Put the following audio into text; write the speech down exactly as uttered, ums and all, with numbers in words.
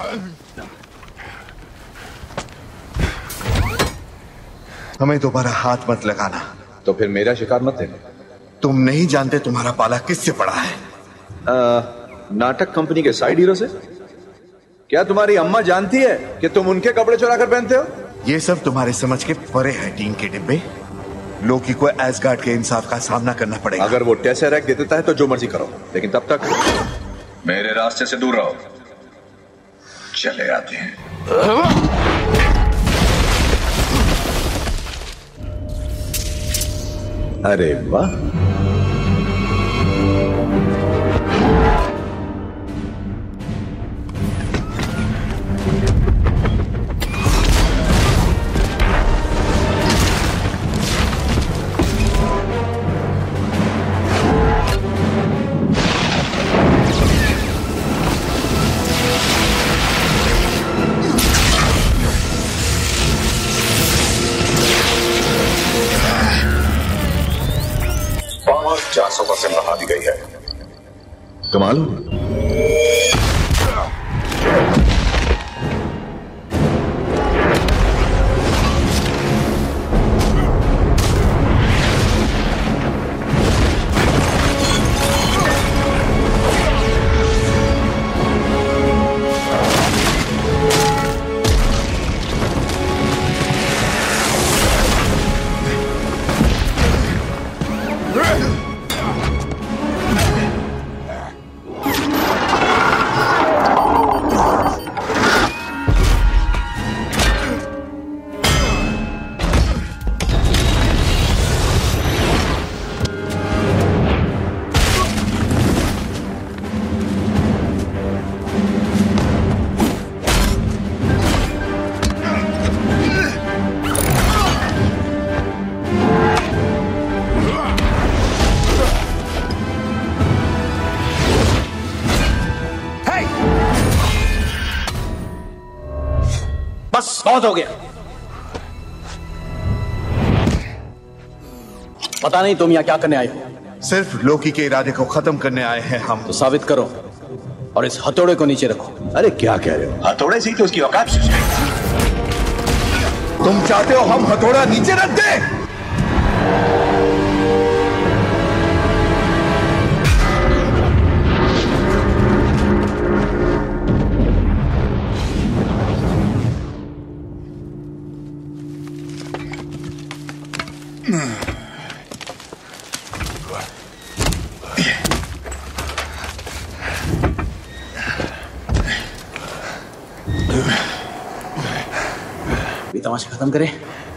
हमें दोबारा हाथ मत लगाना। तो फिर मेरा शिकार मत देना। तुम नहीं जानते तुम्हारा पाला किससे पड़ा है। आ, नाटक कंपनी के साइड हीरो से। क्या तुम्हारी अम्मा जानती है कि तुम उनके कपड़े चुरा कर पहनते हो? ये सब तुम्हारे समझ के परे है टीम के डिब्बे। लोकी को एसगार्ड के इंसाफ का सामना करना पड़ेगा। अगर वो टेसरैक्ट दे देता है तो जो मर्जी करो, लेकिन तब तक मेरे रास्ते से दूर रहो। चले आते हैं। अरे वाह, चार सौ परसेंट बढ़ा दी गई है। कमाल। बस बहुत हो गया। पता नहीं तुम यहाँ क्या करने आए हो। सिर्फ लोकी के इरादे को खत्म करने आए हैं हम। तो साबित करो और इस हथौड़े को नीचे रखो। अरे क्या कह रहे हो? हथौड़े से ही तो उसकी औकात। तुम चाहते हो हम हथौड़ा नीचे रख दें? तमाशा खत्म करें।